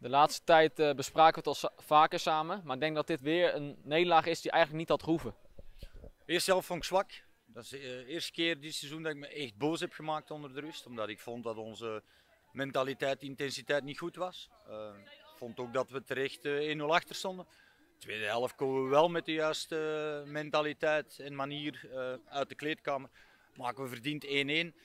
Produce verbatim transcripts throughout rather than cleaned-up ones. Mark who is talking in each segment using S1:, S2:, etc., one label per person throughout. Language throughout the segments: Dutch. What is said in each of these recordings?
S1: De laatste tijd uh, bespraken we het al vaker samen, maar ik denk dat dit weer een nederlaag is die eigenlijk niet had gehoeven.
S2: Eerst zelf vond ik zwak. Dat is de eerste keer dit seizoen dat ik me echt boos heb gemaakt onder de rust. Omdat ik vond dat onze mentaliteit, intensiteit niet goed was. Uh, ik vond ook dat we terecht uh, één nul achter stonden. De tweede helft komen we wel met de juiste uh, mentaliteit en manier uh, uit de kleedkamer. Maken we verdiend één-één.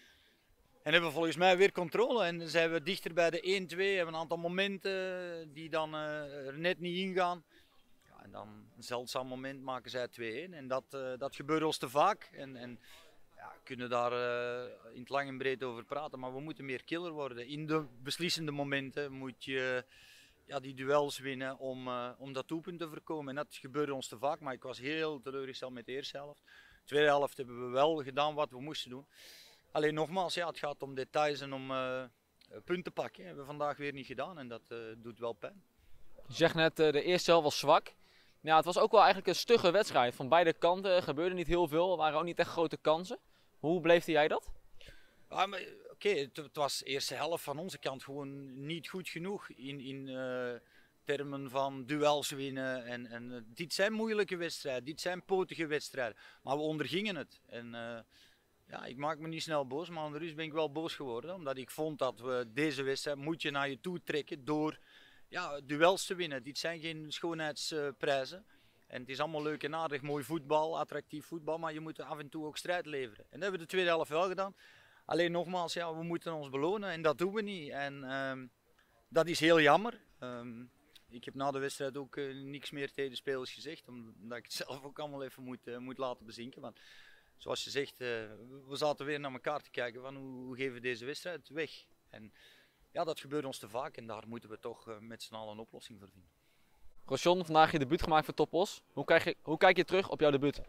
S2: En hebben we volgens mij weer controle. En zijn we dichter bij de één-twee. Hebben een aantal momenten die dan uh, er net niet ingaan. Ja, en dan een zeldzaam moment maken zij twee-één. En dat, uh, dat gebeurt ons te vaak. En, en ja, we kunnen daar uh, in het lang en breed over praten. Maar we moeten meer killer worden. In de beslissende momenten moet je ja, die duels winnen om, uh, om dat doelpunt te voorkomen. En dat gebeurde ons te vaak. Maar ik was heel teleurgesteld met de eerste helft. De tweede helft hebben we wel gedaan wat we moesten doen. Alleen nogmaals, ja, het gaat om details en om uh, punten pakken. Dat hebben we vandaag weer niet gedaan en dat uh, doet wel pijn.
S1: Je zegt net, uh, de eerste helft was zwak. Ja, het was ook wel eigenlijk een stugge wedstrijd. Van beide kanten gebeurde niet heel veel, er waren ook niet echt grote kansen. Hoe beleefde jij dat?
S2: Ja, Oké, okay, het, het was de eerste helft van onze kant gewoon niet goed genoeg in, in uh, termen van duels winnen. En, en, uh, dit zijn moeilijke wedstrijden, dit zijn potige wedstrijden, maar we ondergingen het. En, uh, Ja, ik maak me niet snel boos, maar aan de rust ben ik wel boos geworden. Omdat ik vond dat we deze wedstrijd moet je naar je toe trekken door ja, duels te winnen. Dit zijn geen schoonheidsprijzen. En het is allemaal leuk en aardig, mooi voetbal, attractief voetbal. Maar je moet af en toe ook strijd leveren. En dat hebben we de tweede helft wel gedaan. Alleen nogmaals, ja, we moeten ons belonen en dat doen we niet. En um, dat is heel jammer. Um, ik heb na de wedstrijd ook uh, niks meer tegen de spelers gezegd. Omdat ik het zelf ook allemaal even moet, uh, moet laten bezinken. Want, zoals je zegt, uh, we zaten weer naar elkaar te kijken van hoe, hoe geven we deze wedstrijd weg. En ja, dat gebeurt ons te vaak en daar moeten we toch uh, met z'n allen een oplossing voor vinden.
S1: Rosjon, vandaag je debuut gemaakt voor Topos. Hoe kijk je, hoe kijk je terug op jouw debuut?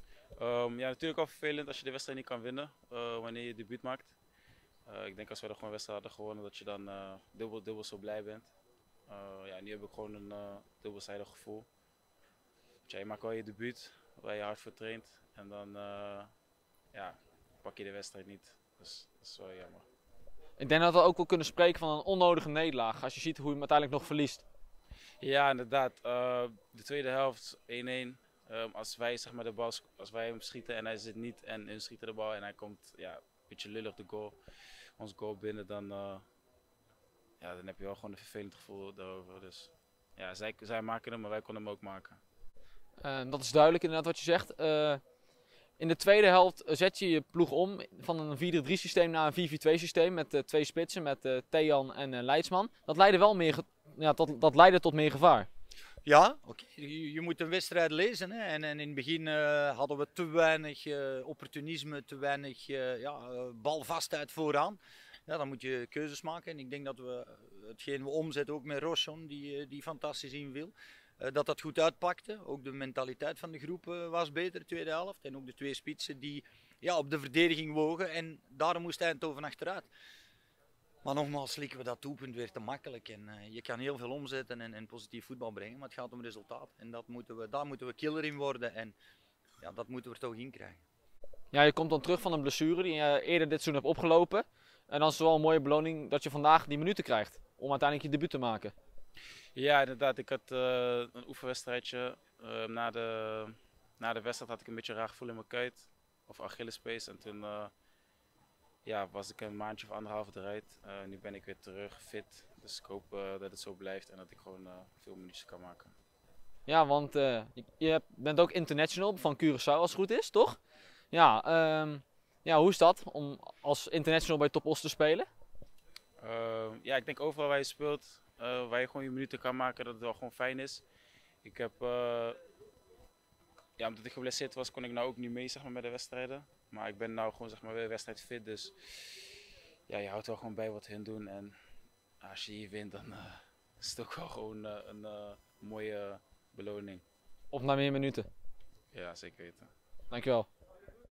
S3: Um, ja, natuurlijk al vervelend als je de wedstrijd niet kan winnen uh, wanneer je debuut maakt. Uh, ik denk als we er gewoon wedstrijd hadden gewonnen dat je dan uh, dubbel, dubbel zo blij bent. Uh, ja, nu heb ik gewoon een uh, dubbelzijdig gevoel. Ja, je maakt wel je debuut, waar je hard voor traint. En dan uh, ja, pak je de wedstrijd niet. Dus dat is wel jammer.
S1: Ik denk dat we ook wel kunnen spreken van een onnodige nederlaag. Als je ziet hoe je hem uiteindelijk nog verliest.
S3: Ja, inderdaad. Uh, de tweede helft één-één. Um, als wij zeg maar, de bal, als wij hem schieten en hij zit niet en hun schieten de bal en hij komt ja, een beetje lullig de goal, ons goal binnen, dan, uh, ja, dan heb je wel gewoon een vervelend gevoel daarover. Dus ja, zij, zij maken hem, maar wij konden hem ook maken.
S1: Uh, dat is duidelijk inderdaad wat je zegt. Uh, in de tweede helft zet je je ploeg om van een vier drie drie systeem naar een vier vier twee systeem met uh, twee spitsen, met uh, Thean en uh, Leidsman. Dat leidde wel meer, ja, tot, dat leidde tot meer gevaar.
S2: Ja, oké. Okay. Je, je moet een wedstrijd lezen. Hè. En, en in het begin uh, hadden we te weinig uh, opportunisme, te weinig uh, ja, uh, balvastheid vooraan. Ja, dan moet je keuzes maken. En ik denk dat we hetgeen we omzetten, ook met Rosjon, die, uh, die fantastisch inviel, uh, dat dat goed uitpakte. Ook de mentaliteit van de groep uh, was beter, de tweede helft. En ook de twee spitsen die ja, op de verdediging wogen. En daarom moest Eindhoven achteruit. Maar nogmaals slikken we dat doelpunt weer te makkelijk. En, uh, je kan heel veel omzetten en, en positief voetbal brengen, maar het gaat om resultaat. En dat moeten we, daar moeten we killer in worden en ja, dat moeten we er toch in krijgen.
S1: Ja, je komt dan terug van een blessure die je eerder dit seizoen hebt opgelopen. En dan is het wel een mooie beloning dat je vandaag die minuten krijgt om uiteindelijk je debuut te maken.
S3: Ja, inderdaad. Ik had uh, een oefenwedstrijdje. Uh, na, de, na de wedstrijd had ik een beetje een raar gevoel in mijn kuit. Of Achillespees. En toen uh, ja, was ik een maandje of anderhalf eruit. Uh, nu ben ik weer terug, fit. Dus ik hoop uh, dat het zo blijft en dat ik gewoon uh, veel minuutjes kan maken.
S1: Ja, want uh, je bent ook international van Curaçao als het goed is, toch? Ja, um, ja, hoe is dat om als international bij Topos te spelen?
S3: Uh, ja, ik denk overal waar je speelt, uh, waar je gewoon je minuten kan maken, dat het wel gewoon fijn is. Ik heb, uh, ja, omdat ik geblesseerd was, kon ik nou ook niet mee zeg maar, met de wedstrijden. Maar ik ben nou gewoon zeg maar, weer wedstrijdfit, dus ja, je houdt wel gewoon bij wat hun doen. En als je hier wint, dan uh, is het ook wel gewoon uh, een uh, mooie beloning.
S1: Of naar meer minuten?
S3: Ja, zeker weten.
S1: Dankjewel.